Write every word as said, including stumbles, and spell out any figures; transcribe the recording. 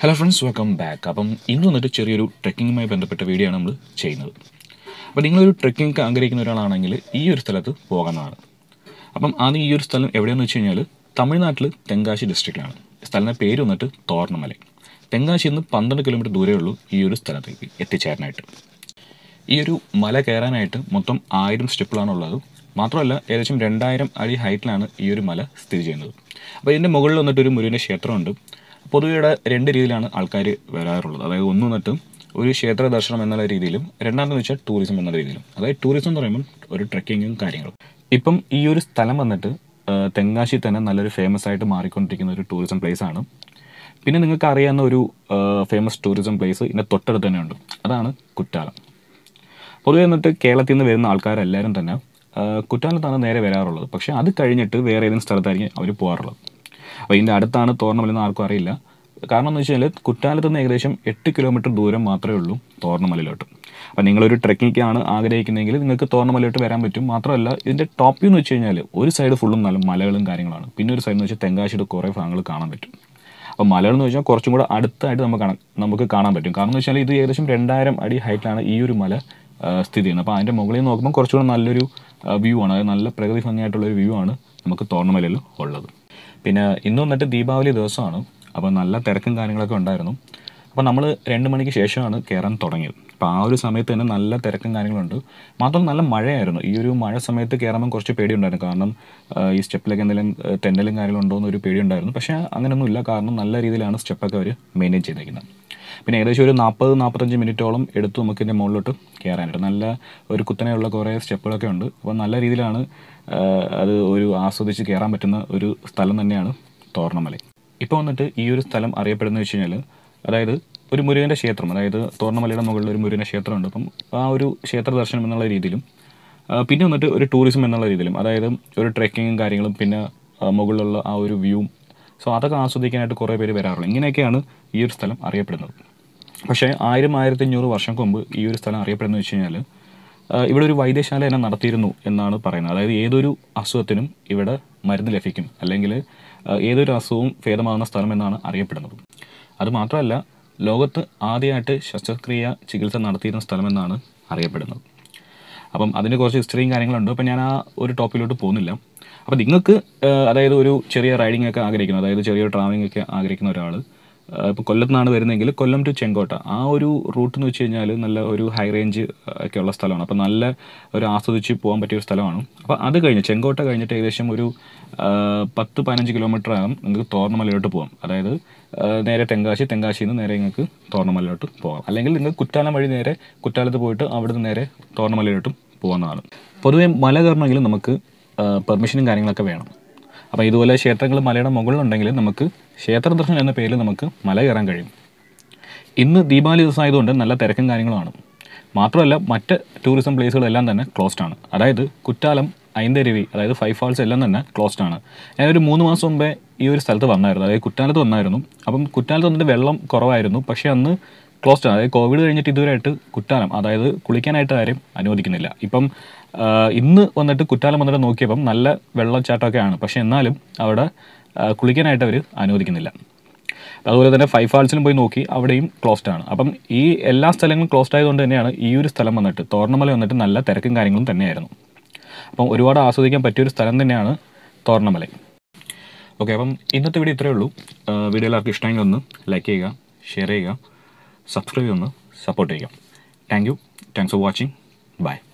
Hello friends, welcome back. അപ്പം ഇന്ന് വന്നിട്ട് ചെറിയൊരു ട്രെക്കിങ്ങുമായി ബന്ധപ്പെട്ട വീഡിയോ ആണ് നമ്മൾ ചെയ്യുന്നത്. അപ്പോൾ നിങ്ങളൊരു ട്രെക്കിംഗ് ആഗ്രഹിക്കുന്ന ഒരാളാണെങ്കിൽ ഈ ഒരു സ്ഥലത്ത് പോകാവുന്നതാണ്. അപ്പം ആദ്യം ഈ ഒരു സ്ഥലം എവിടെയാണെന്ന് വെച്ച് കഴിഞ്ഞാൽ തമിഴ്നാട്ടിൽ തെങ്കാശി ഡിസ്ട്രിക്റ്റിലാണ്. സ്ഥലത്തിൻ്റെ പേര് വന്നിട്ട് തോർണമലൈ. തെങ്കാശിയിൽ നിന്ന് പന്ത്രണ്ട് കിലോമീറ്റർ ദൂരമേ ഉള്ളൂ ഈ ഒരു സ്ഥലത്തേക്ക് എത്തിച്ചേരാനായിട്ട്. ഈ ഒരു മല കയറാനായിട്ട് മൊത്തം ആയിരം സ്റ്റെപ്പുകളാണുള്ളത്. മാത്രമല്ല ഏകദേശം രണ്ടായിരം അടി ഹൈറ്റിലാണ് ഈ ഒരു മല സ്ഥിതി ചെയ്യുന്നത്. അപ്പോൾ ഇതിൻ്റെ മുകളിൽ വന്നിട്ട് ഒരു മുരുകൻ്റെ ക്ഷേത്രമുണ്ട്. പൊതുവെ ഇവിടെ രണ്ട് രീതിയിലാണ് ആൾക്കാർ വരാറുള്ളത്. അതായത് ഒന്ന് വന്നിട്ട് ഒരു ക്ഷേത്ര ദർശനം എന്നുള്ള രീതിയിലും, രണ്ടാമതെന്ന് വെച്ചാൽ ടൂറിസം എന്ന രീതിയിലും. അതായത് ടൂറിസം എന്ന് പറയുമ്പോൾ ഒരു ട്രെക്കിങ്ങും കാര്യങ്ങളും. ഇപ്പം ഈ ഒരു സ്ഥലം വന്നിട്ട് തെങ്കാശി തന്നെ നല്ലൊരു ഫേമസ് ആയിട്ട് മാറിക്കൊണ്ടിരിക്കുന്ന ഒരു ടൂറിസം പ്ലേസ് ആണ്. പിന്നെ നിങ്ങൾക്ക് അറിയാവുന്ന ഒരു ഫേമസ് ടൂറിസം പ്ലേസ് ഇതിൻ്റെ തൊട്ടടുത്ത് തന്നെയുണ്ട്. അതാണ് കുറ്റാലം. പൊതുവെ വന്നിട്ട് കേരളത്തിൽ നിന്ന് വരുന്ന ആൾക്കാരെല്ലാവരും തന്നെ കുറ്റാലത്താണ് നേരെ വരാറുള്ളത്. പക്ഷേ അത് കഴിഞ്ഞിട്ട് വേറെ ഏതെങ്കിലും സ്ഥലത്തായിരിക്കും അവർ പോകാറുള്ളത്. അപ്പോൾ ഇതിൻ്റെ അടുത്താണ് തോർണമല എന്ന് ആർക്കും അറിയില്ല. കാരണം എന്ന് വെച്ച് കഴിഞ്ഞാൽ കുറ്റാലത്ത് നിന്ന് ഏകദേശം എട്ട് കിലോമീറ്റർ ദൂരം മാത്രമേ ഉള്ളൂ തോർണമലയിലോട്ട്. അപ്പോൾ നിങ്ങളൊരു ട്രെക്കിങ്ങാണ് ആഗ്രഹിക്കുന്നതെങ്കിൽ നിങ്ങൾക്ക് തോർണമലയിലോട്ട് വരാൻ പറ്റും. മാത്രമല്ല ഇതിൻ്റെ ടോപ്പ് വ്യൂ എന്ന് വെച്ച് കഴിഞ്ഞാൽ ഒരു സൈഡ് ഫുള്ളും നല്ല മലകളും കാര്യങ്ങളാണ്. പിന്നെ ഒരു സൈഡ് എന്ന് വെച്ചാൽ തെങ്കാശിയുടെ കുറേ ഭാഗങ്ങൾ കാണാൻ പറ്റും. അപ്പോൾ മലകൾ എന്ന് വെച്ചാൽ കുറച്ചും കൂടെ അടുത്തായിട്ട് നമുക്ക് കാണാൻ നമുക്ക് കാണാൻ പറ്റും. കാരണം എന്ന് വെച്ചാൽ ഇത് ഏകദേശം രണ്ടായിരം അടി ഹൈറ്റിലാണ് ഈ ഒരു മല സ്ഥിതി ചെയ്യുന്നത്. അപ്പോൾ അതിൻ്റെ മുകളിൽ നോക്കുമ്പോൾ കുറച്ചുകൂടെ നല്ലൊരു വ്യൂ ആണ്, അതായത് നല്ല പ്രകൃതി ഭംഗിയായിട്ടുള്ളൊരു വ്യൂ ആണ് നമുക്ക് തോർണമലയിൽ ഉള്ളത്. പിന്നെ ഇന്ന് വന്നിട്ട് ദീപാവലി ദിവസമാണ്. അപ്പോൾ നല്ല തിരക്കും കാര്യങ്ങളൊക്കെ ഉണ്ടായിരുന്നു. അപ്പോൾ നമ്മൾ രണ്ട് മണിക്ക് ശേഷമാണ് കയറാൻ തുടങ്ങിയത്. അപ്പോൾ ആ ഒരു സമയത്ത് തന്നെ നല്ല തിരക്കും കാര്യങ്ങളുണ്ട്. മാത്രമല്ല നല്ല മഴയായിരുന്നു. ഈ ഒരു മഴ സമയത്ത് കയറുമ്പോൾ കുറച്ച് പേടിയുണ്ടായിരുന്നു. കാരണം ഈ സ്റ്റെപ്പിലൊക്കെ എന്തെങ്കിലും തെന്നലും കാര്യങ്ങളുണ്ടോ എന്നൊരു പേടിയുണ്ടായിരുന്നു. പക്ഷേ അങ്ങനെയൊന്നുമില്ല. കാരണം നല്ല രീതിയിലാണ് സ്റ്റെപ്പൊക്കെ അവർ മെയിൻറ്റെയിൻ ചെയ്തേക്കുന്നത്. പിന്നെ ഏകദേശം ഒരു നാൽപ്പത് നാൽപ്പത്തഞ്ച് മിനിറ്റോളം എടുത്തു നമുക്ക് ഇതിൻ്റെ മുകളിലോട്ട് കയറാനായിട്ട്. നല്ല ഒരു കുത്തനെയുള്ള കുറേ സ്റ്റെപ്പുകളൊക്കെ ഉണ്ട്. അപ്പോൾ നല്ല രീതിയിലാണ് അത് ഒരു ആസ്വദിച്ച് കയറാൻ പറ്റുന്ന ഒരു സ്ഥലം തന്നെയാണ് തോർണമല. ഇപ്പോൾ വന്നിട്ട് ഈ ഒരു സ്ഥലം അറിയപ്പെടുന്നത് വെച്ച് കഴിഞ്ഞാൽ, അതായത് ഒരു മുരുകൻ്റെ ക്ഷേത്രം, അതായത് തോർണമലയുടെ മുകളിൽ ഒരു മുരുകൻ്റെ ക്ഷേത്രമുണ്ട്. അപ്പം ആ ഒരു ക്ഷേത്ര ദർശനം എന്നുള്ള രീതിയിലും, പിന്നെ വന്നിട്ട് ഒരു ടൂറിസം എന്നുള്ള രീതിയിലും, അതായത് ഒരു ട്രെക്കിങ്ങും കാര്യങ്ങളും, പിന്നെ മുകളിലുള്ള ആ ഒരു വ്യൂവും, സോ അതൊക്കെ ആസ്വദിക്കാനായിട്ട് കുറേ പേര് വരാറുള്ളൂ. ഇങ്ങനെയൊക്കെയാണ് ഈ ഒരു സ്ഥലം അറിയപ്പെടുന്നത്. പക്ഷേ ആയിരം ആയിരത്തി അഞ്ഞൂറ് വർഷം മുമ്പ് ഈ ഒരു സ്ഥലം അറിയപ്പെടുന്നത് വെച്ച് കഴിഞ്ഞാൽ ഇവിടെ ഒരു വൈദ്യശാല തന്നെ നടത്തിയിരുന്നു എന്നാണ് പറയുന്നത്. അതായത് ഏതൊരു അസുഖത്തിനും ഇവിടെ മരുന്ന് ലഭിക്കും, അല്ലെങ്കിൽ ഏതൊരു അസുഖവും ഭേദമാകുന്ന സ്ഥലം എന്നാണ് അറിയപ്പെടുന്നത്. അതുമാത്രമല്ല ലോകത്ത് ആദ്യമായിട്ട് ശസ്ത്രക്രിയ ചികിത്സ നടത്തിയിരുന്ന സ്ഥലമെന്നാണ് അറിയപ്പെടുന്നത്. അപ്പം അതിന് കുറച്ച് ഹിസ്റ്ററിയും കാര്യങ്ങളുണ്ട്. അപ്പം ഞാൻ ആ ഒരു ടോപ്പിലോട്ട് പോകുന്നില്ല. അപ്പം നിങ്ങൾക്ക് അതായത് ഒരു ചെറിയ റൈഡിംഗ് ഒക്കെ ആഗ്രഹിക്കുന്നു, അതായത് ചെറിയൊരു ട്രാവലിംഗ് ഒക്കെ ആഗ്രഹിക്കുന്ന ഒരാൾ ഇപ്പോൾ കൊല്ലത്ത് നിന്നാണ് വരുന്നതെങ്കിൽ കൊല്ലം ടു ചെങ്കോട്ട ആ ഒരു റൂട്ട് എന്ന് വെച്ച് കഴിഞ്ഞാൽ നല്ല ഒരു ഹൈ റേഞ്ച് ഒക്കെ ഉള്ള സ്ഥലമാണ്. അപ്പോൾ നല്ല ഒരു ആസ്വദിച്ച് പോകാൻ പറ്റിയ ഒരു സ്ഥലമാണ്. അപ്പോൾ അത് കഴിഞ്ഞ് ചെങ്കോട്ട കഴിഞ്ഞിട്ട് ഏകദേശം ഒരു പത്ത് പതിനഞ്ച് കിലോമീറ്റർ ആകും നിങ്ങൾക്ക് തോർണമലയിലോട്ട് പോകാം. അതായത് നേരെ തെങ്കാശി തെങ്കാശിയിൽ നിന്ന് നേരെ നിങ്ങൾക്ക് തോർണമലയിലോട്ട് പോകാം. അല്ലെങ്കിൽ നിങ്ങൾക്ക് കുറ്റാലം വഴി നേരെ കുറ്റാലത്ത് പോയിട്ട് അവിടെ നിന്ന് നേരെ തോർണമലയിലോട്ടും പോകുന്നതാണ്. പൊതുവേ മല കയറണമെങ്കിൽ നമുക്ക് പെർമിഷനും കാര്യങ്ങളൊക്കെ വേണം. അപ്പോൾ ഇതുപോലെ ക്ഷേത്രങ്ങൾ മലയുടെ മുകളിലുണ്ടെങ്കിൽ നമുക്ക് ക്ഷേത്ര ദർശനം എന്ന പേരിൽ നമുക്ക് മല കയറാൻ കഴിയും. ഇന്ന് ദീപാവലി ദിവസം ആയതുകൊണ്ട് നല്ല തിരക്കും കാര്യങ്ങളുമാണ്. മാത്രമല്ല മറ്റ് ടൂറിസം പ്ലേസുകളെല്ലാം തന്നെ ക്ലോസ്ഡ് ആണ്. അതായത് കുറ്റാലം, ഐന്തരുവി, അതായത് ഫൈവ് ഫാൾസ് എല്ലാം തന്നെ ക്ലോസ്ഡ് ആണ്. ഞാനൊരു മൂന്ന് മാസം മുമ്പേ ഈ ഒരു സ്ഥലത്ത് വന്നായിരുന്നു, അതായത് കുറ്റാലത്ത് വന്നായിരുന്നു. അപ്പം കുറ്റാലത്ത് വന്നിട്ട് വെള്ളം കുറവായിരുന്നു. പക്ഷേ അന്ന് ക്ലോസ്ഡ് ആണ്. അതായത് കോവിഡ് കഴിഞ്ഞിട്ട് ഇതുവരെയായിട്ട് കുറ്റാലം, അതായത് കുളിക്കാനായിട്ട് ആരും അനുവദിക്കുന്നില്ല. ഇപ്പം ഇന്ന് വന്നിട്ട് കുറ്റാലം വന്നിട്ട് നോക്കിയപ്പം നല്ല വെള്ളച്ചാട്ടമൊക്കെയാണ്. പക്ഷേ എന്നാലും അവിടെ കുളിക്കാനായിട്ട് അവർ അനുവദിക്കുന്നില്ല. അതുപോലെ തന്നെ ഫൈവ് ഫാൾസിലും പോയി നോക്കി, അവിടെയും ക്ലോസ്ഡ് ആണ്. അപ്പം ഈ എല്ലാ സ്ഥലങ്ങളും ക്ലോസ്ഡ് ആയതുകൊണ്ട് തന്നെയാണ് ഈ ഒരു സ്ഥലം വന്നിട്ട് തോർണമല വന്നിട്ട് നല്ല തിരക്കും കാര്യങ്ങളും തന്നെയായിരുന്നു. അപ്പം ഒരുപാട് ആസ്വദിക്കാൻ പറ്റിയൊരു സ്ഥലം തന്നെയാണ് തോർണമല. ഓക്കെ, അപ്പം ഇന്നത്തെ വീഡിയോ ഇത്രയേ ഉള്ളൂ. വീഡിയോ എല്ലാവർക്കും ഇഷ്ടമെങ്കിൽ ഒന്ന് ലൈക്ക് ചെയ്യുക, ഷെയർ ചെയ്യുക, സബ്സ്ക്രൈബ് ഒന്ന് സപ്പോർട്ട് ചെയ്യുക. Thank you thanks for watching. By.